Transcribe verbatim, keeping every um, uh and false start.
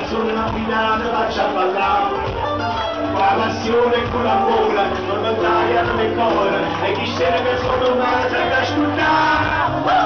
sono napoletano, faccio a ballare. Con la passione e con l'amore, non tagliano le cuore, e chi scende per sotto mare, c'è da ascoltare.